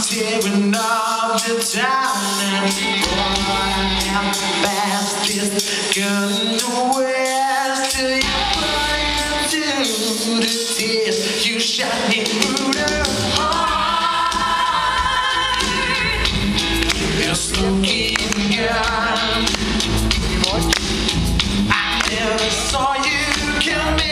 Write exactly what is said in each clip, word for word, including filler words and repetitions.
tearing up the town and boy, I'm the fastest gun in the west. Till you burn to the tears, you shot me through the heart. You're smoking gun. I never saw you coming.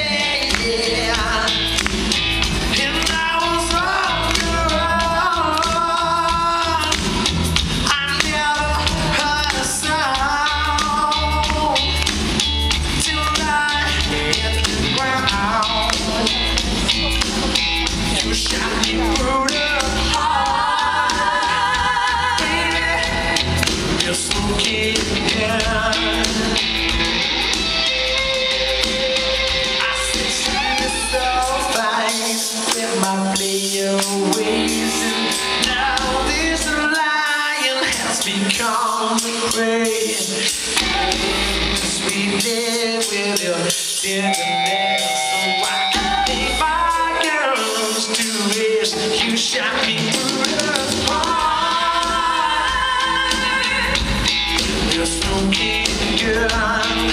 Become the prey. Sweet day with your tenderness, so I can take my guns to rest. You shot me through the heart. You're smoking gun.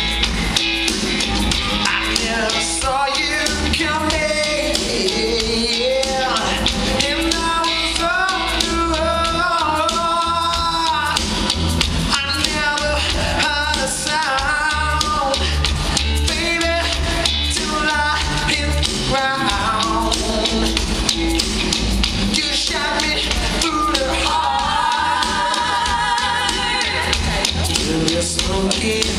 I never saw you coming. Smoking